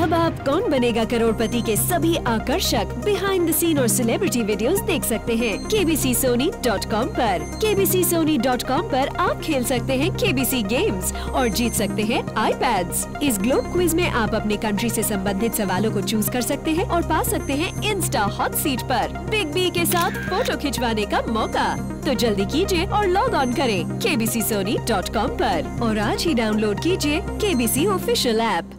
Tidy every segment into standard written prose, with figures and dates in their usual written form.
अब आप कौन बनेगा करोड़पति के सभी आकर्षक बिहाइंड द सीन और सेलिब्रिटी वीडियोस देख सकते हैं kbcsony.com पर। kbcsony.com पर आप खेल सकते हैं KBC गेम्स और जीत सकते हैं iPads। इस ग्लोब क्विज में आप अपने कंट्री से संबंधित सवालों को चूज कर सकते हैं और पा सकते हैं इंस्टा हॉट सीट पर बिग बी के साथ फोटो खिंचवाने का मौका। तो जल्दी कीजिए और लॉग ऑन करें kbcsony.com पर और आज ही डाउनलोड कीजिए KBC ऑफिशियल ऐप।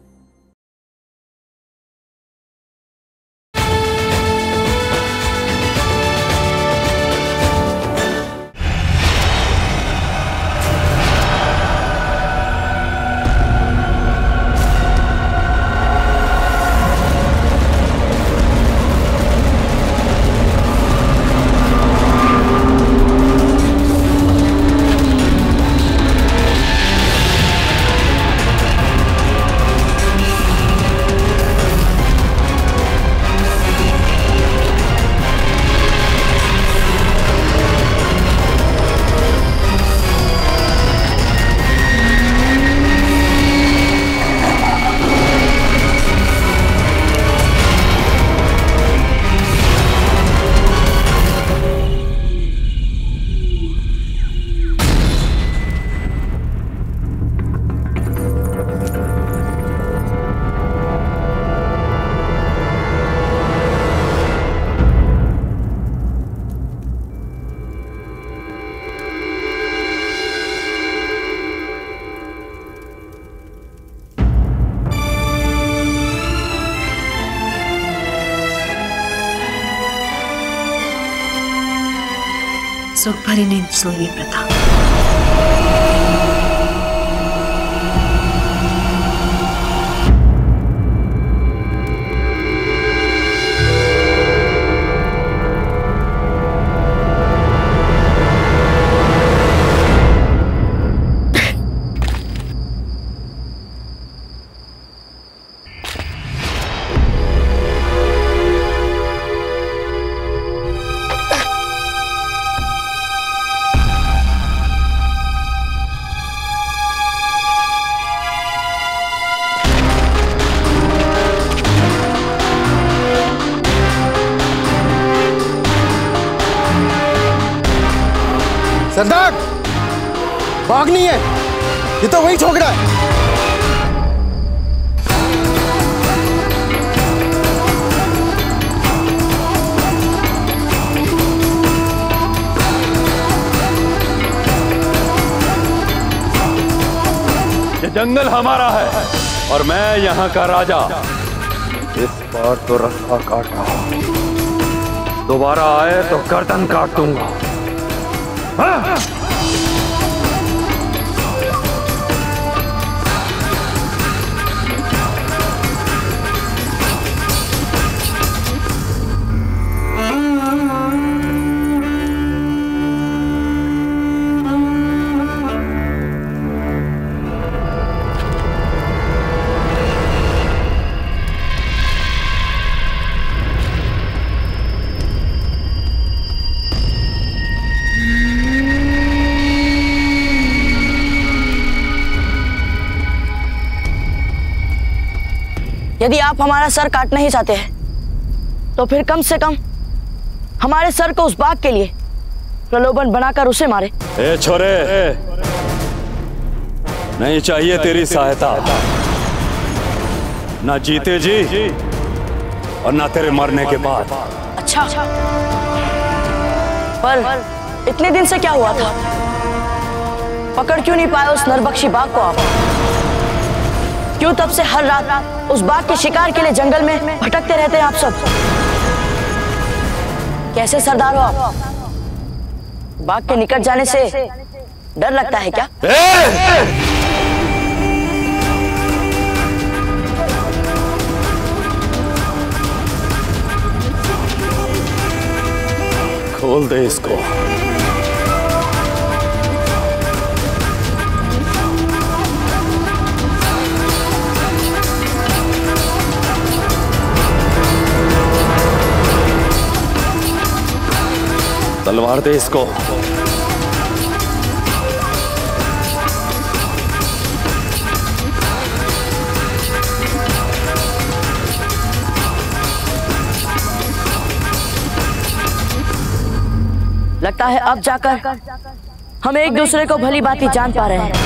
सुख भरी नींद सोइए प्रताप। सरदार, भाग नहीं है, ये तो वही ठोक रहा है। ये जंगल हमारा है और मैं यहाँ का राजा। इस बार तो रास्ता काट रहा हूँ, दोबारा आए तो गर्दन काट दूंगा। हाँ? यदि आप हमारा सर काटना ही चाहते हैं तो फिर कम से कम हमारे सर को उस बाघ के लिए प्रलोभन बनाकर उसे मारे। ए छोरे, नहीं चाहिए तेरी सहायता, ना जीते जी और ना तेरे मरने के बाद। अच्छा, पर इतने दिन से क्या हुआ था? पकड़ क्यों नहीं पाए उस नरभक्षी बाघ को आप? क्यों तब से हर रात उस बाघ के शिकार के लिए जंगल में भटकते रहते हैं आप सब? कैसे सरदार हो आप? बाघ के निकट जाने से डर लगता है क्या? खोल दे इसको। तलवार दे इसको। लगता है अब जाकर हम एक दूसरे को भली भांति जान पा रहे हैं।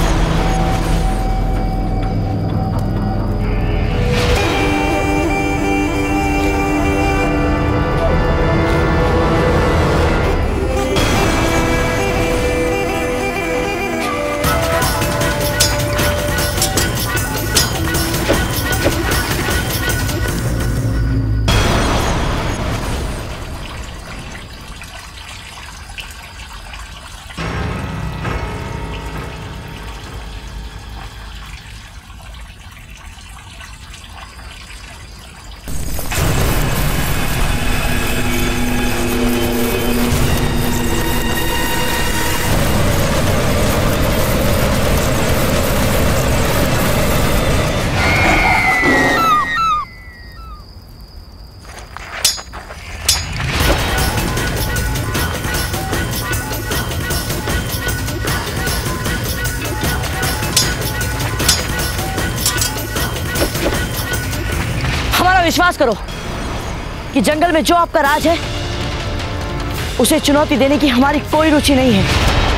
विश्वास करो कि जंगल में जो आपका राज है उसे चुनौती देने की हमारी कोई रुचि नहीं है,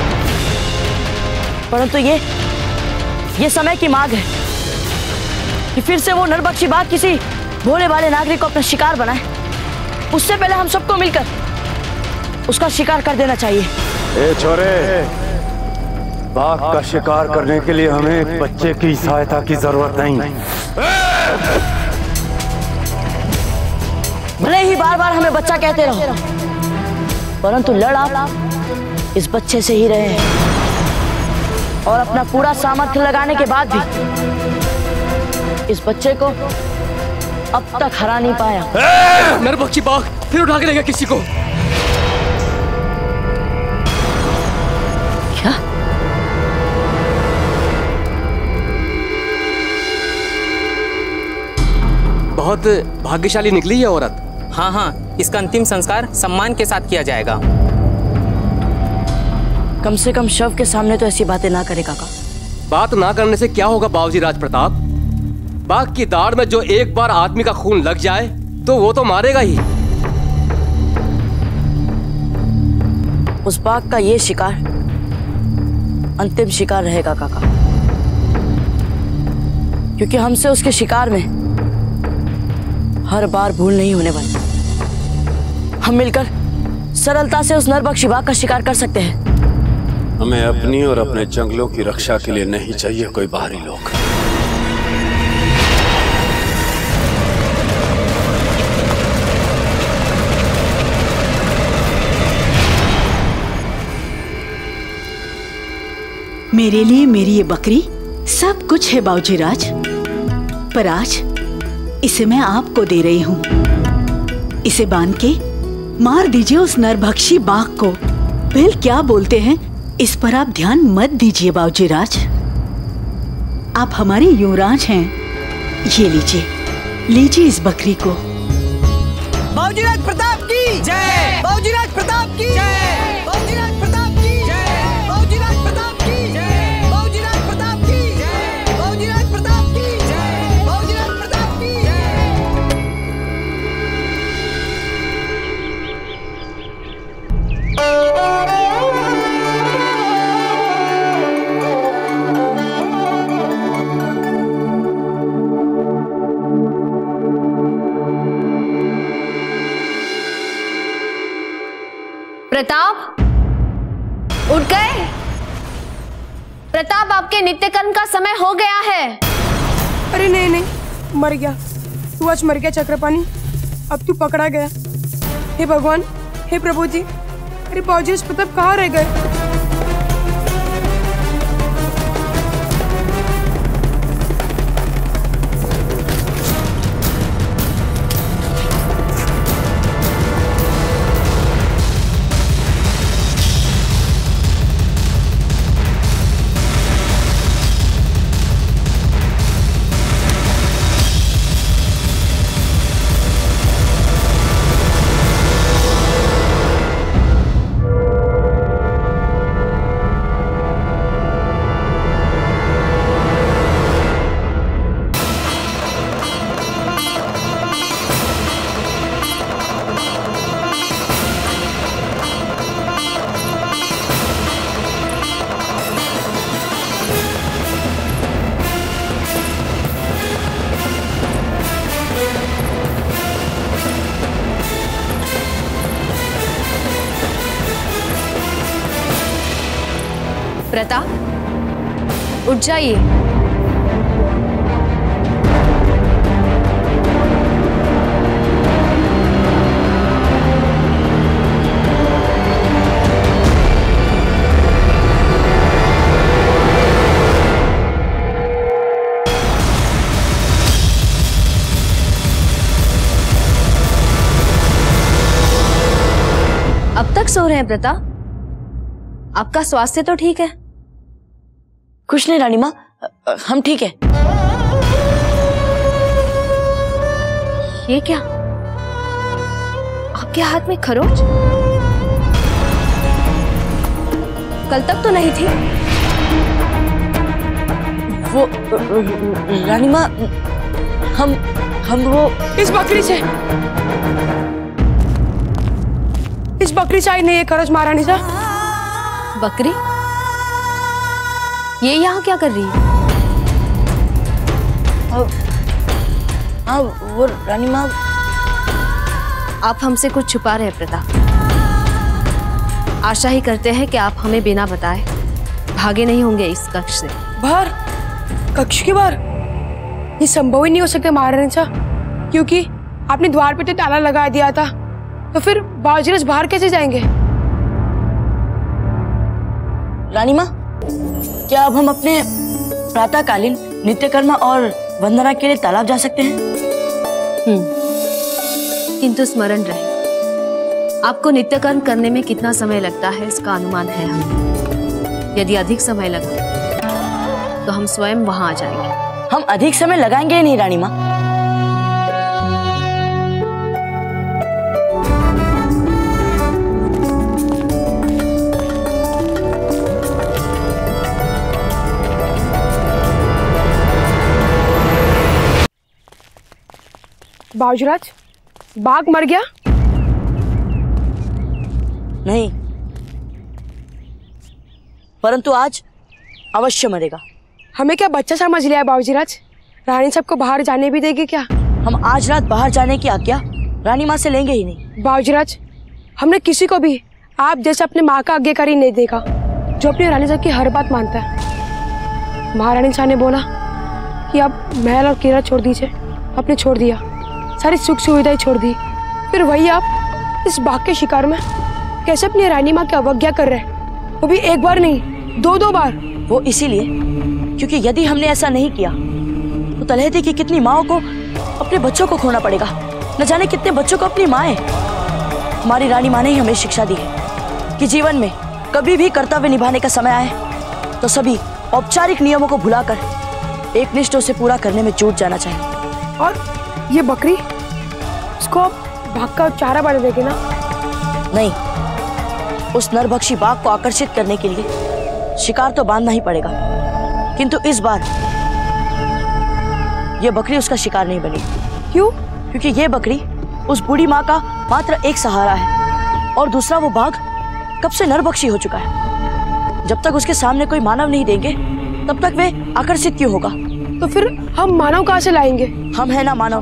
परंतु ये समय की मांग है कि फिर से वो नरबख्शी बाघ किसी भोले भाले नागरिक को अपना शिकार बनाए। उससे पहले हम सबको मिलकर उसका शिकार कर देना चाहिए। ए छोरे, बाघ का शिकार करने के लिए हमें एक बच्चे की सहायता की जरूरत नहीं। भले ही बार बार हमें बच्चा कहते रहो, परंतु लड़ आप इस बच्चे से ही रहे हैं और अपना पूरा सामर्थ्य लगाने के बाद भी इस बच्चे को अब तक हरा नहीं पाया। नरबख्शी बाघ फिर उठा के लेगा किसी को। क्या? बहुत भाग्यशाली निकली है औरत। हाँ हाँ, इसका अंतिम संस्कार सम्मान के साथ किया जाएगा। कम से कम शव के सामने तो ऐसी बातें ना करे काका। बात ना करने से क्या होगा बाबूजी राज प्रताप? बाघ की दाढ़ में जो एक बार आदमी का खून लग जाए तो वो तो मारेगा ही। उस बाघ का ये शिकार अंतिम शिकार रहेगा काका, क्योंकि हमसे उसके शिकार में हर बार भूल नहीं होने वाली। हम मिलकर सरलता से उस नरबख्शी बाघ का शिकार कर सकते हैं। हमें अपनी और अपने जंगलों की रक्षा के लिए नहीं चाहिए कोई बाहरी लोग। मेरे लिए मेरी ये बकरी सब कुछ है बाबूजी राज, पर आज इसे मैं आपको दे रही हूँ। इसे बांध के मार दीजिए उस नरभक्षी बाघ को। बिल क्या बोलते हैं इस पर आप ध्यान मत दीजिए बाबूजी राज। आप हमारे युवराज हैं। ये लीजिए, लीजिए इस बकरी को। बाबूजी राज प्रताप की जय। बाबूजी राज प्रताप की जय। बाबूजी राज प्रताप की जय। बाबूजी राज प्रताप की जय। बाबूजी राज प्रताप की जय। बाबूजी राज प्रताप की जय। बाबूजी राज प्रताप की जय। प्रताप, उठ गए? प्रताप, आपके नित्य कर्म का समय हो गया है। अरे नहीं नहीं, मर गया तू, आज मर गया चक्रपाणी। अब तू पकड़ा गया। हे भगवान, हे प्रभु जी, अरे बाबूजी प्रताप कहाँ रह गए? प्रताप, उठ जाइए। अब तक सो रहे हैं प्रताप? आपका स्वास्थ्य तो ठीक है? कुछ नहीं रानी माँ, हम ठीक है। ये क्या? आपके हाथ में खरोच? कल तक तो नहीं थी। वो रानी माँ, हम वो इस बकरी से आई नहीं है खरोच महारानी साहब। बकरी? ये यहाँ क्या कर रही है? हाँ वो रानी माँ, आप हमसे कुछ छुपा रहे हैं प्रताप। आशा ही करते हैं कि आप हमें बिना बताए भागे नहीं होंगे इस कक्ष से। बाहर? कक्ष के बाहर? ये संभव ही नहीं हो सकता महारानी साहब, क्योंकि आपने द्वार पे तो ताला लगा दिया था, तो फिर बावजीराज बाहर कैसे जाएंगे? रानी माँ, क्या अब हम अपने प्रातःकालीन नित्यकर्म और वंदना के लिए तालाब जा सकते हैं? किंतु स्मरण रहे, आपको नित्यकर्म करने में कितना समय लगता है इसका अनुमान है हमें। यदि अधिक समय लगा तो हम स्वयं वहां आ जाएंगे। हम अधिक समय लगाएंगे ही नहीं रानी माँ। बावजीराज, बाघ मर गया? नहीं, परंतु आज अवश्य मरेगा। हमें क्या बच्चा समझ लिया है बावजीराज? रानी साहब को बाहर जाने भी देंगे क्या? हम आज रात बाहर जाने की आज्ञा रानी माँ से लेंगे ही नहीं। बावजीराज, हमने किसी को भी आप जैसे अपने माँ का आज्ञाकारी नहीं देखा, जो अपनी रानी साहब की हर बात मानता है। महारानी साहब ने बोला कि आप महल और किला छोड़ दीजिए, आपने छोड़ दिया। सारी सुख सुविधाएं छोड़ दी, फिर वही आप इस बाघ के शिकार में कैसे अपनी रानी माँ की अवज्ञा कर रहे हैं? वो भी एक बार नहीं, दो बार। वो इसीलिए क्योंकि यदि हमने ऐसा नहीं किया तो तलहटी की कितनी माँओं को अपने बच्चों को खोना पड़ेगा। न जाने कितने बच्चों को अपनी माएं। हमारी रानी माँ ने ही हमें शिक्षा दी है कि जीवन में कभी भी कर्तव्य निभाने का समय आए तो सभी औपचारिक नियमों को भुलाकर एकनिष्ठ उसे पूरा करने में जुट जाना चाहिए। और ये बकरी, इसको भाग का चारा बना देगी ना? नहीं, उस नरभक्षी बाघ को आकर्षित करने के लिए शिकार तो बांधना ही पड़ेगा, किंतु इस बार ये बकरी उसका शिकार नहीं बनी। क्यों? क्योंकि ये बकरी उस बूढ़ी माँ का मात्र एक सहारा है और दूसरा वो बाघ कब से नरभक्षी हो चुका है। जब तक उसके सामने कोई मानव नहीं देंगे तब तक वे आकर्षित क्यों होगा? तो फिर हम मानव कहाँ से लाएंगे? हम है ना मानव,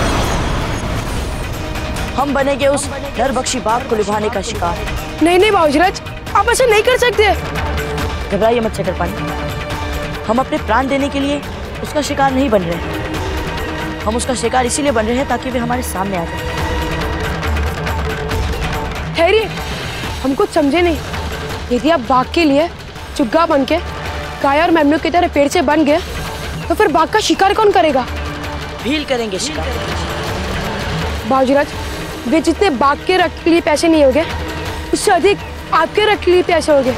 हम बनेंगे उस नरभक्षी बाघ को निभाने का शिकार। नहीं बावजीराज, आप ऐसा नहीं कर सकते। घबराइए मत चक्रपाणी, हम अपने प्राण देने के लिए उसका शिकार नहीं बन रहे। हम उसका शिकार इसीलिए बन रहे हैं ताकि वे हमारे सामने आ जाए। ठहरिए, हम कुछ समझे नहीं। यदि आप बाघ के लिए चुग्गा बन के गाय और मेमनों की तरह पेड़ से बन गए तो फिर बाघ का शिकार कौन करेगा? भील करेंगे शिकार। बावजीराज, वे जितने बाघ के रक्त के लिए पैसे नहीं होंगे, उससे अधिक आपके रक्त के लिए पैसे होंगे।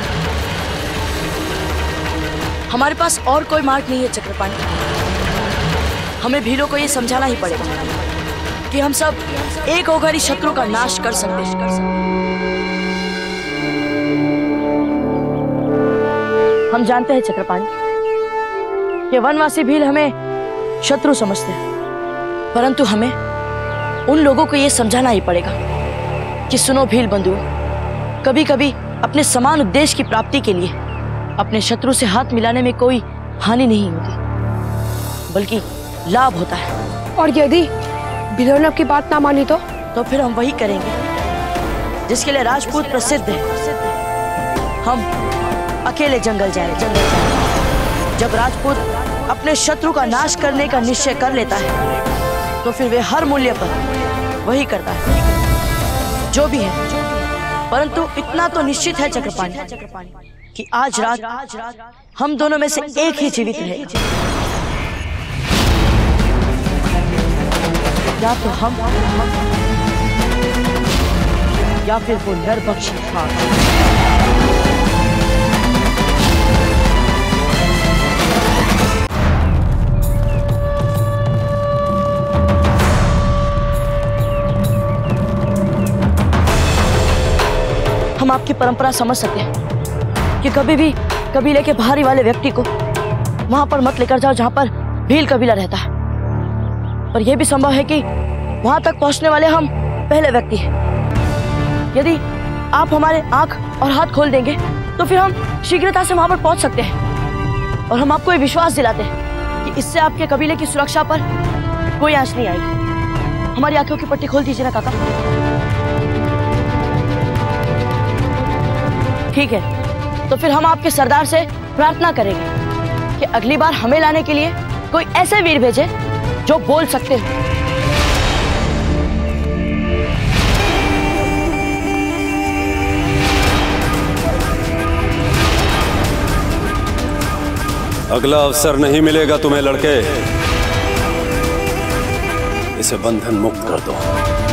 हमारे पास और कोई मार्ग नहीं है चक्रपाणी। हमें भीलों को ये समझाना ही पड़ेगा कि हम सब एक होकर ही शत्रु का नाश कर सकते हैं। हम जानते हैं चक्रपाणी, ये वनवासी भील हमें शत्रु समझते हैं, परंतु हमें उन लोगों को ये समझाना ही पड़ेगा कि सुनो भील बंधुओं, कभी कभी अपने समान उद्देश्य की प्राप्ति के लिए अपने शत्रु से हाथ मिलाने में कोई हानि नहीं होती, बल्कि लाभ होता है। और यदि भीलों ने आपकी बात ना मानी तो फिर हम वही करेंगे जिसके लिए राजपूत प्रसिद्ध है। हम अकेले जंगल जाए। जब राजपूत अपने शत्रु का नाश करने का निश्चय कर लेता है तो फिर वे हर मूल्य पर वही करता है जो भी है। परंतु इतना तो निश्चित है चक्रपाणी कि आज रात हम दोनों में से एक ही जीवित रहेगा। या तो हम या फिर वो नरभक्षी बाघ। हम आपकी परंपरा समझ सकते हैं कि कभी भी कबीले के बाहरी वाले व्यक्ति को वहां पर मत लेकर जाओ जहां पर भील कबीला रहता है। पर यह भी संभव है कि वहां तक पहुंचने वाले हम पहले व्यक्ति हैं। यदि आप हमारे आंख और हाथ खोल देंगे तो फिर हम शीघ्रता से वहां पर पहुंच सकते हैं। और हम आपको ये विश्वास दिलाते हैं कि इससे आपके कबीले की सुरक्षा पर कोई आंच नहीं आएगी। हमारी आंखों की पट्टी खोल दीजिए ना काका। ठीक है, तो फिर हम आपके सरदार से प्रार्थना करेंगे कि अगली बार हमें लाने के लिए कोई ऐसे वीर भेजे जो बोल सकते हो। अगला अवसर नहीं मिलेगा तुम्हें लड़के। इसे बंधन मुक्त कर दो।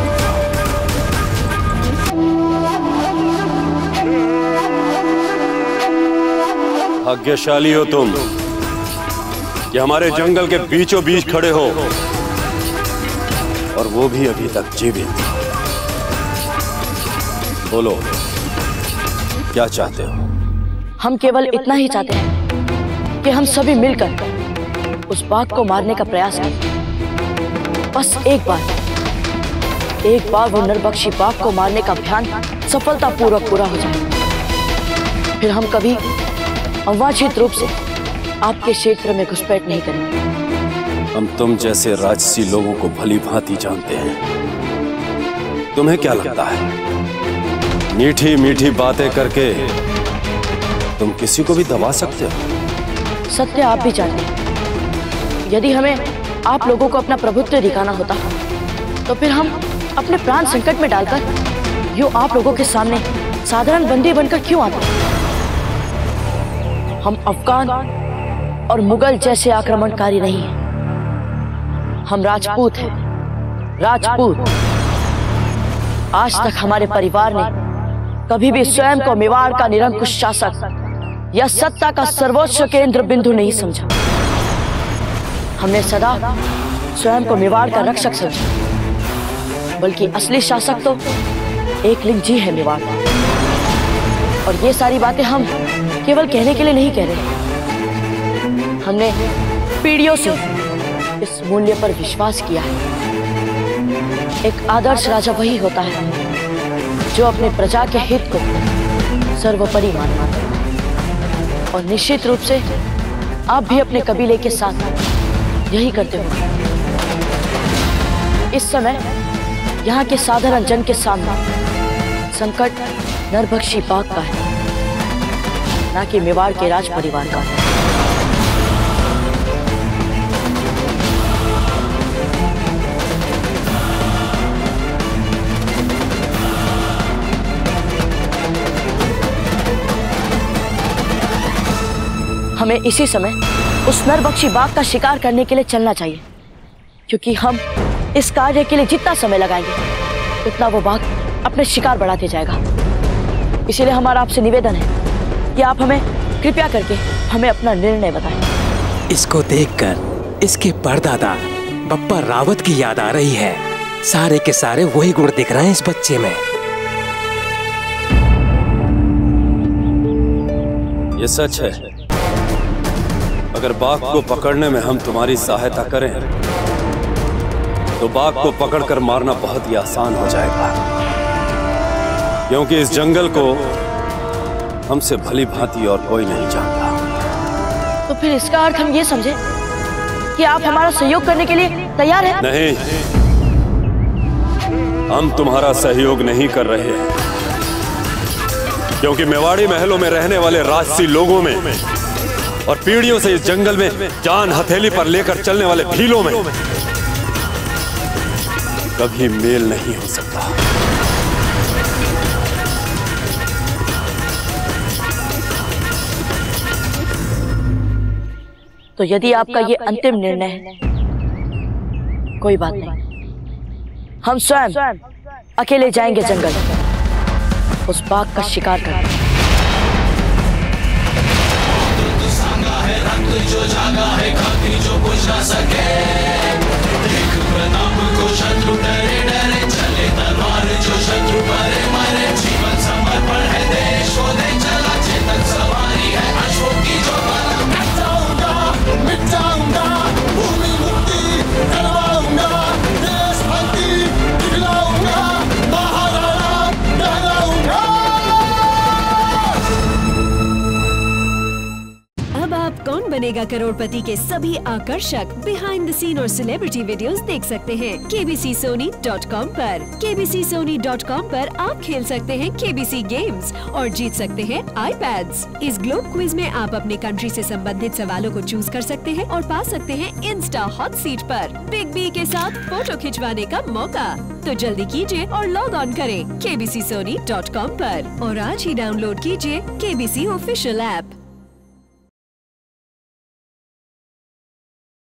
भाग्यशाली हो तुम कि हमारे जंगल के बीचों बीच खड़े हो और वो भी अभी तक जीवित। बोलो क्या चाहते हो? हम केवल इतना ही चाहते हैं कि हम सभी मिलकर उस बाघ को मारने का प्रयास करें। बस एक बार वो नरभक्षी बाघ को मारने का अभियान सफलतापूर्वक पूरा हो जाए। फिर हम कभी अवांछित रूप से आपके क्षेत्र में घुसपैठ नहीं करेंगे। हम तुम जैसे राजसी लोगों को भली भांति जानते हैं। तुम्हें क्या लगता है मीठी मीठी बातें करके तुम किसी को भी दबा सकते हो? सत्य आप भी जानते हैं। यदि हमें आप लोगों को अपना प्रभुत्व दिखाना होता तो फिर हम अपने प्राण संकट में डालकर यूं आप लोगों के सामने साधारण बंदी बनकर क्यों आते? हम अफगान और मुगल जैसे आक्रमणकारी नहीं हैं। हम राजपूत हैं, राजपूत। आज तक हमारे परिवार ने कभी भी स्वयं को मेवाड़ का निरंकुश शासक या सत्ता का सर्वोच्च केंद्र बिंदु नहीं समझा। हमने सदा स्वयं को मेवाड़ का रक्षक समझा, बल्कि असली शासक तो एकलिंग जी है मेवाड़। और ये सारी बातें हम केवल कहने के लिए नहीं कह रहे। हमने पीढ़ियों से इस मूल्य पर विश्वास किया है। एक आदर्श राजा वही होता है जो अपने प्रजा के हित को सर्वोपरि मानता है। और निश्चित रूप से आप भी अपने कबीले के साथ यही करते हो। इस समय यहाँ के साधारण जन के सामने संकट नरभक्षी बाघ का है, ना कि मेवाड़ के राज परिवार का। हमें इसी समय उस नरभक्षी बाघ का शिकार करने के लिए चलना चाहिए, क्योंकि हम इस कार्य के लिए जितना समय लगाएंगे उतना वो बाघ अपने शिकार बढ़ाते जाएगा। इसीलिए हमारा आपसे निवेदन है कि आप हमें कृपया करके हमें अपना निर्णय बताएं। इसको देखकर इसके परदादा बप्पा रावत की याद आ रही है। सारे के सारे वही गुण दिख रहे हैं इस बच्चे में। ये सच है। अगर बाघ को पकड़ने में हम तुम्हारी सहायता करें तो बाघ को पकड़कर मारना बहुत ही आसान हो जाएगा, क्योंकि इस जंगल को हमसे भली भांति और कोई नहीं जानता। तो फिर इसका अर्थ हम ये समझे कि आप हमारा सहयोग करने के लिए तैयार हैं? नहीं, हम तुम्हारा सहयोग नहीं कर रहे हैं। क्योंकि मेवाड़ी महलों में रहने वाले राजसी लोगों में और पीढ़ियों से इस जंगल में जान हथेली पर लेकर चलने वाले भीलों में कभी मेल नहीं हो सकता। तो यदि आपका ये अंतिम निर्णय है, कोई बात नहीं, हम स्वयं अकेले जाएंगे जंगल, उस बाघ का शिकार करने। जो जागा है खाती जो बुझ ना सके, देख प्रताप को शत्रु डरे डरे, चले तलवार जो शत्रु मरे मरे, जीवन समर्पण है देश को दे चला, चेतन सवारी है अशोक की जो बला। मिट जाऊंगा भूमि मुक्ति करवाऊंगा, देशभक्ति दिखलाऊंगा, महाराणा कहलाऊंगा। अब आप कौन बनेगा करोड़पति के सभी आकर्षक बिहाइंड द सीन और सेलिब्रिटी वीडियोस देख सकते हैं kbcsony.com पर। kbcsony.com पर आप खेल सकते हैं KBC गेम्स और जीत सकते हैं iPads। इस ग्लोब क्विज में आप अपने कंट्री से संबंधित सवालों को चूज कर सकते हैं और पा सकते हैं इंस्टा हॉट सीट पर बिग बी के साथ फोटो खिंचवाने का मौका। तो जल्दी कीजिए और लॉग ऑन करें kbcsony.com पर और आज ही डाउनलोड कीजिए KBC ऑफिशियल ऐप।